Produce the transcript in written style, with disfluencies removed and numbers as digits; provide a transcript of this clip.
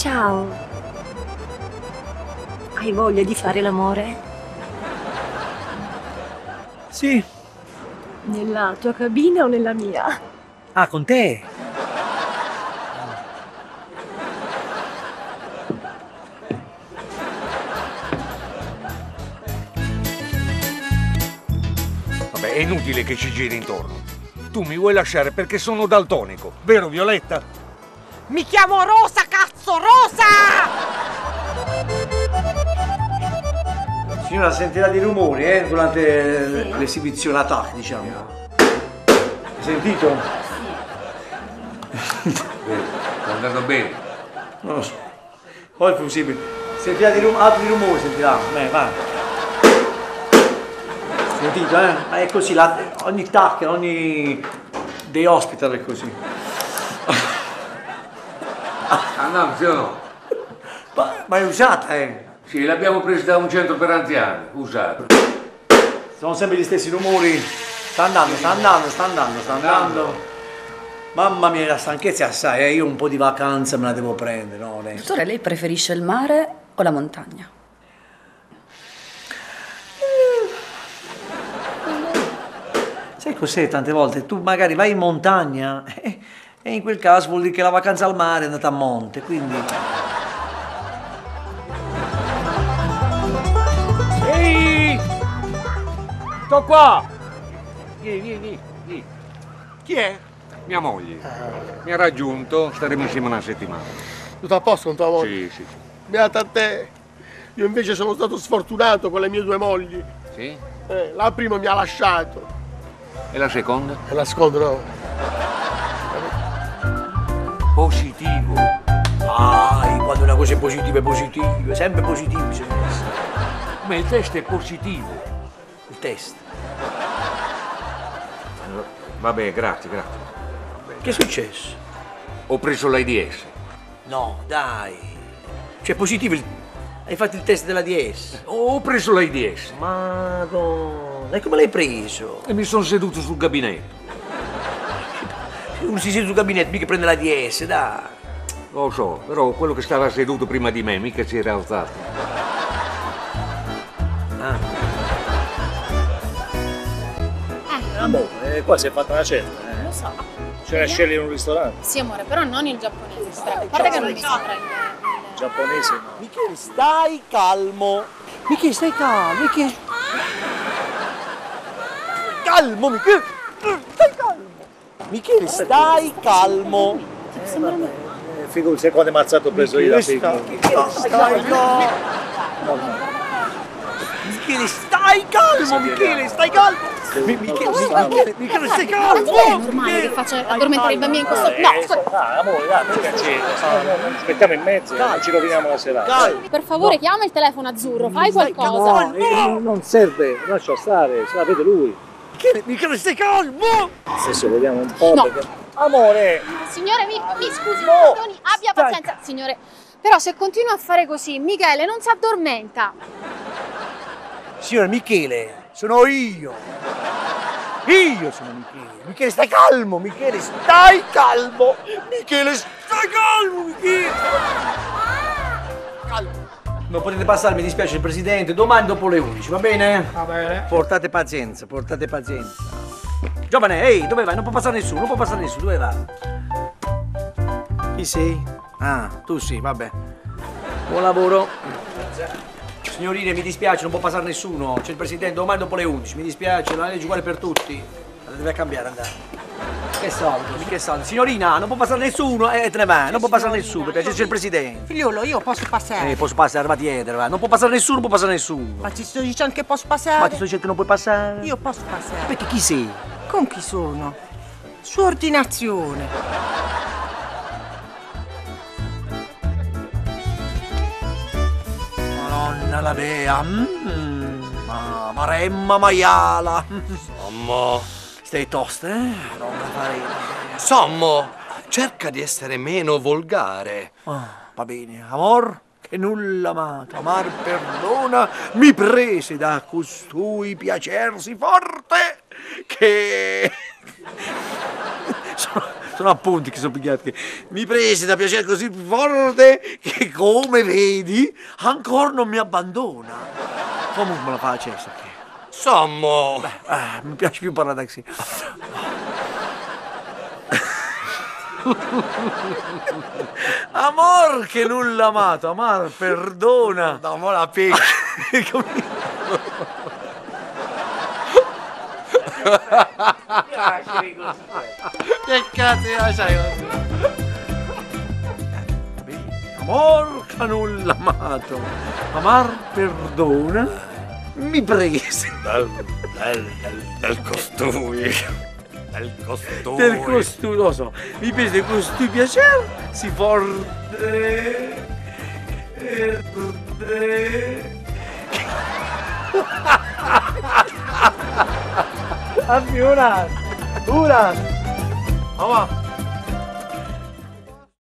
Ciao. Hai voglia di fare l'amore? Sì. Nella tua cabina o nella mia? Ah, con te? Vabbè, è inutile che ci giri intorno. Tu mi vuoi lasciare perché sono daltonico, vero Violetta? Mi chiamo Rosa, cazzo, Rosa! Signora, sentirà dei rumori, durante l'esibizione attack, diciamo. Hai sentito? Sta andando bene. Non lo so. Poi è possibile. Sentirà altri rumori, sentirà. Vai. Sentito, Ma è così, ogni tac, ogni day hospital è così. Andiamo, sì o no? Ma è usata, Sì, l'abbiamo presa da un centro per anziani, usata. Sono sempre gli stessi rumori. Sta andando. Mamma mia, la stanchezza è assai, io un po' di vacanza me la devo prendere, no? Dottore, lei preferisce il mare o la montagna? Sai cos'è tante volte? Tu magari vai in montagna e in quel caso vuol dire che la vacanza al mare è andata a monte, quindi... Ehi! Sto qua! Vieni. Chi è? Mia moglie. Mi ha raggiunto, staremo insieme una settimana. Tutto a posto con tua moglie? Sì. Beata a te. Io invece sono stato sfortunato con le mie due mogli. Sì? La prima mi ha lasciato. E la seconda? E la seconda no. Positivo. Quando una cosa è positiva, sempre positivo bisogna essere. Ma il test è positivo. Il test. Vabbè, grazie. Che è successo? Ho preso l'AIDS. No, dai. Cioè positivo, hai fatto il test della DS? Ho preso l'AIDS. Madonna, e come l'hai preso? E mi sono seduto sul gabinetto. Uno si siede sul gabinetto, mica prende la DS, dai. Lo so, però quello che stava seduto prima di me mica si era alzato. Amore, qua si è fatta una certa. Lo so. C'è una scegli in un ristorante. Sì, amore, però non il giapponese. A parte che non mi sembra il Giapponese no. Michele, stai calmo. Michele, stai calmo. Calmo, Michele. Stai calmo. Michele, stai calmo. Figurati, sai quante mazzate ho preso io da piccolo. Michele, stai calmo. Michele, stai calmo. Michele, stai calmo. Michele, stai calmo. È normale che faccia addormentare il bambino in questo... No, amore, dai, aspettiamo in mezzo, non ci roviniamo la serata. per favore chiama il telefono azzurro, fai qualcosa. Non serve, lascia stare, se la vede lui. Michele, stai calmo. Adesso vediamo un po'. No. Perché... Amore! Signore, mi scusi, mi perdoni, abbia pazienza. Signore, però se continua a fare così, Michele non si addormenta. Signore, Michele, sono io. Io sono Michele. Michele, stai calmo. Michele, stai calmo. Michele, stai calmo. Michele. Calmo. Non potete passare, mi dispiace il presidente. Domani dopo le 11, va bene? Va bene. Portate pazienza. Giovane, ehi, dove vai? Non può passare nessuno, dove va? Chi sei? Ah, tu sì, vabbè. Buon lavoro. Signorine, mi dispiace, non può passare nessuno. C'è il presidente domani dopo le 11, mi dispiace, la legge è uguale per tutti. Deve cambiare, andare. Che soldi? Signorina, non può passare nessuno, te ne vai, non può passare nessuno, perché c'è il presidente. Figliolo, io posso passare. Posso passare, va dietro, va. Non può passare nessuno, Ma ti sto dicendo che posso passare? Ma ti sto dicendo che non puoi passare? Io posso passare. Perché chi sei? Con chi sono? Su ordinazione. Madonna la bea, maremma maiala. Sommo, Stai tosta, Non la farei. Sommo, cerca di essere meno volgare. Va bene, amor, che nulla amato, amar perdona, mi prese da costui piacersi forte che Sono appunti che sono pigliati. Mi prese da piacere così forte che, come vedi, ancora non mi abbandona. Comunque me la fa Cesare. Sommo! Mi piace più parlare così. Amor che nulla amato, amar perdona. No, mo la picchia. Che cazzo sai così? Amor che nulla amato, amar perdona. Mi prese Del costui. Del costui. del costume, lo so, mi prese costui piacere, si forte. Una. Mamma.